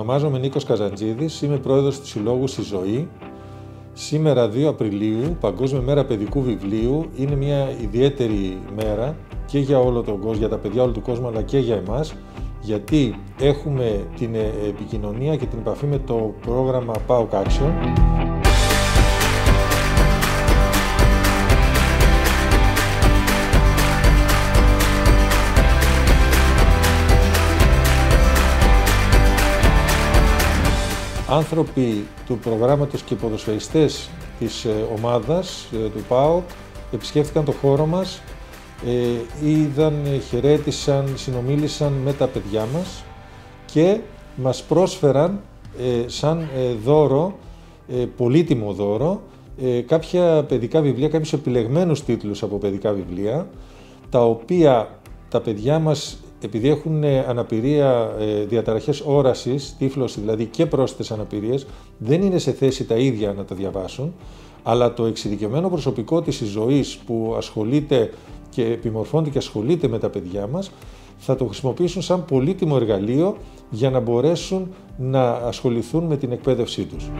Ονομάζομαι Νίκος Καζαντζίδης, είμαι πρόεδρος του Συλλόγου Στη Ζωή. Σήμερα 2 Απριλίου, Παγκόσμια Μέρα Παιδικού Βιβλίου, είναι μια ιδιαίτερη μέρα και για όλο τον κόσμο, για τα παιδιά όλου του κόσμου, αλλά και για εμάς, γιατί έχουμε την επικοινωνία και την επαφή με το πρόγραμμα PAOK Action. Άνθρωποι του προγράμματος και ποδοσφαιριστές της ομάδας του ΠΑΟΚ επισκέφθηκαν το χώρο μας, είδαν, χαιρέτησαν, συνομίλησαν με τα παιδιά μας και μας πρόσφεραν σαν δώρο, πολύτιμο δώρο, κάποια παιδικά βιβλία, κάποιους επιλεγμένους τίτλους από παιδικά βιβλία, τα οποία τα παιδιά μας, επειδή έχουν αναπηρία, διαταραχές όρασης, τύφλωση δηλαδή και πρόσθετες αναπηρίες, δεν είναι σε θέση τα ίδια να τα διαβάσουν, αλλά το εξειδικευμένο προσωπικό της ζωής που ασχολείται και επιμορφώνεται και ασχολείται με τα παιδιά μας, θα το χρησιμοποιήσουν σαν πολύτιμο εργαλείο για να μπορέσουν να ασχοληθούν με την εκπαίδευσή τους.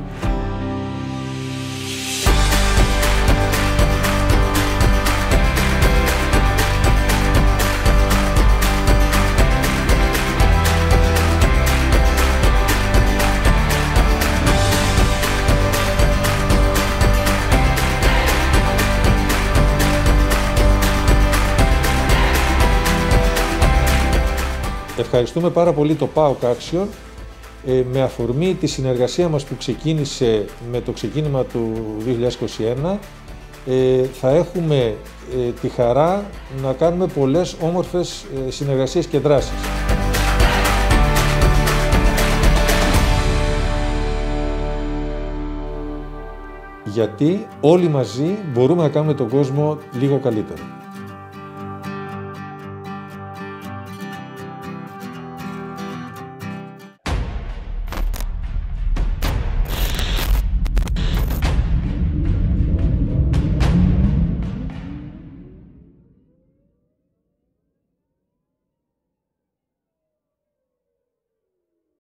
Ευχαριστούμε πάρα πολύ το PAOK Action με αφορμή τη συνεργασία μας που ξεκίνησε με το ξεκίνημα του 2021. Θα έχουμε τη χαρά να κάνουμε πολλές όμορφες συνεργασίες και δράσεις. Γιατί όλοι μαζί μπορούμε να κάνουμε τον κόσμο λίγο καλύτερο.